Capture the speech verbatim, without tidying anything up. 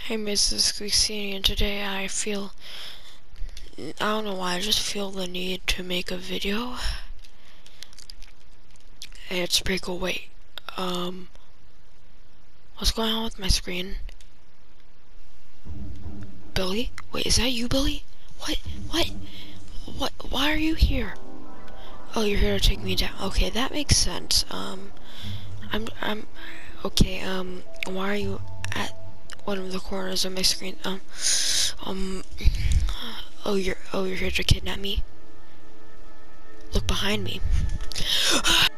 Hey, Missus Christine, and today I feel, I don't know why, I just feel the need to make a video. It's pretty cool. Wait, um, what's going on with my screen? Billy? Wait, is that you, Billy? What? What? What? Why are you here? Oh, you're here to take me down. Okay, that makes sense. Um, I'm, I'm, okay, um, why are you at one of the corners of my screen? Um, um, oh, you're, oh, you're here to kidnap me? Look behind me.